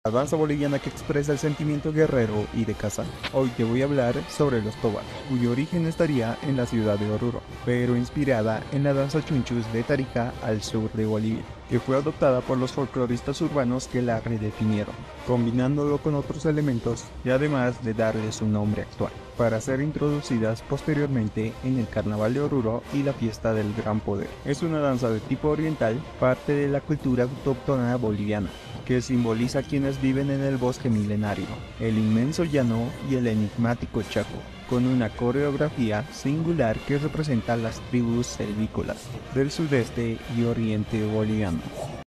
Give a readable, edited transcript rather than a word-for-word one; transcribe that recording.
la danza boliviana que expresa el sentimiento guerrero y de caza. Hoy te voy a hablar sobre los toba, cuyo origen estaría en la ciudad de Oruro, pero inspirada en la danza chunchus de Tarija al sur de Bolivia, que fue adoptada por los folcloristas urbanos que la redefinieron, combinándolo con otros elementos y además de darles un nombre actual, para ser introducidas posteriormente en el Carnaval de Oruro y la Fiesta del Gran Poder. Es una danza de tipo oriental, parte de la cultura autóctona boliviana, que simboliza a quienes viven en el bosque milenario, el inmenso llano y el enigmático Chaco, con una coreografía singular que representa las tribus selvícolas del sudeste y oriente boliviano.